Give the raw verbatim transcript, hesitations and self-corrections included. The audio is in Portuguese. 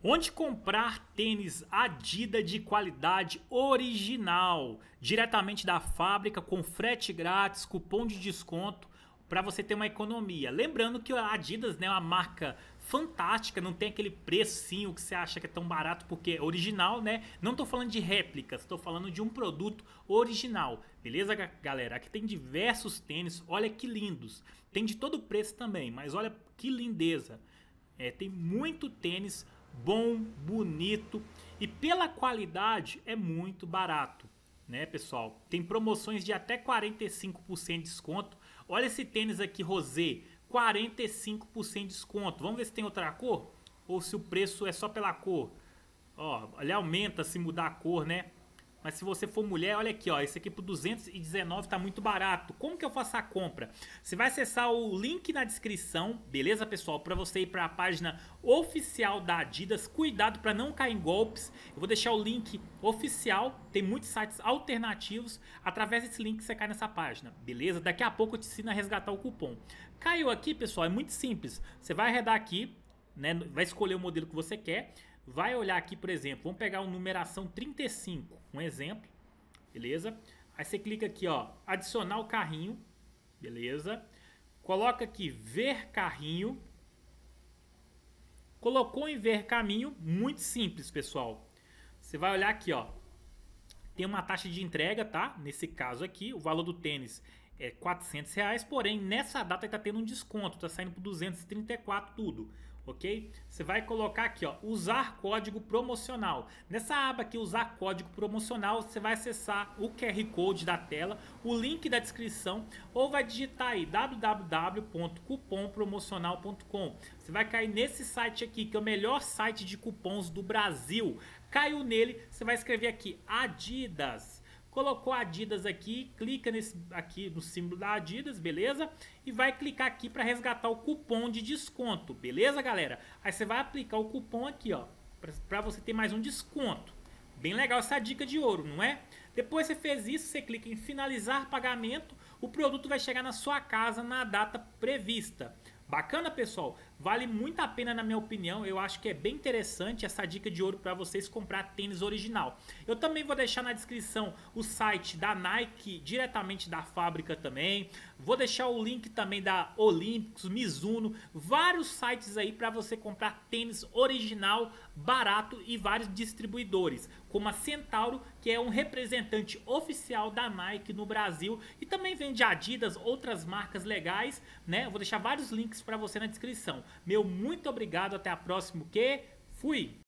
Onde comprar tênis Adidas de qualidade original, diretamente da fábrica, com frete grátis, cupom de desconto, para você ter uma economia. Lembrando que a Adidas, né, é uma marca fantástica, não tem aquele precinho que você acha que é tão barato porque é original, né? Não tô falando de réplicas, tô falando de um produto original. Beleza, galera? Aqui tem diversos tênis, olha que lindos. Tem de todo preço também, mas olha que lindeza. É, tem muito tênis bom, bonito e pela qualidade é muito barato, né, pessoal? Tem promoções de até quarenta e cinco por cento de desconto. Olha esse tênis aqui rosé, quarenta e cinco por cento de desconto. Vamos ver se tem outra cor ou se o preço é só pela cor. Ó, ele aumenta se mudar a cor, né? Mas se você for mulher, olha aqui, ó, esse aqui por duzentos e dezenove tá muito barato. Como que eu faço a compra? Você vai acessar o link na descrição, beleza, pessoal? Para você ir para a página oficial da Adidas. Cuidado para não cair em golpes. Eu vou deixar o link oficial, tem muitos sites alternativos. Através desse link você cai nessa página, beleza? Daqui a pouco eu te ensino a resgatar o cupom. Caiu aqui, pessoal, é muito simples. Você vai arredar aqui, né? Vai escolher o modelo que você quer. Vai olhar aqui, por exemplo, vamos pegar uma numeração trinta e cinco, um exemplo, beleza? Aí você clica aqui, ó, adicionar o carrinho, beleza? Coloca aqui ver carrinho. Colocou em ver caminho, muito simples, pessoal. Você vai olhar aqui, ó, tem uma taxa de entrega, tá? Nesse caso aqui, o valor do tênis é quatrocentos reais, porém nessa data está tendo um desconto, tá saindo por duzentos e trinta e quatro tudo, ok? Você vai colocar aqui, ó, usar código promocional. Nessa aba aqui, usar código promocional, você vai acessar o Q R Code da tela, o link da descrição, ou vai digitar aí w w w ponto cupom promocional ponto com. Você vai cair nesse site aqui, que é o melhor site de cupons do Brasil. Caiu nele, você vai escrever aqui Adidas. Colocou Adidas aqui, clica nesse aqui no símbolo da Adidas, beleza? E vai clicar aqui para resgatar o cupom de desconto, beleza, galera? Aí você vai aplicar o cupom aqui, ó, para você ter mais um desconto. Bem legal essa dica de ouro, não é? Depois você fez isso, você clica em finalizar pagamento, o produto vai chegar na sua casa na data prevista. Bacana, pessoal? Vale muito a pena, na minha opinião. Eu acho que é bem interessante essa dica de ouro para vocês comprar tênis original. Eu também vou deixar na descrição o site da Nike, diretamente da fábrica também. Vou deixar o link também da Olímpicos, Mizuno, vários sites aí para você comprar tênis original, barato e vários distribuidores, como a Centauro, que é um representante oficial da Nike no Brasil e também vende Adidas, outras marcas legais, né? Eu vou deixar vários links para você na descrição. Meu muito obrigado, até a próxima, que fui!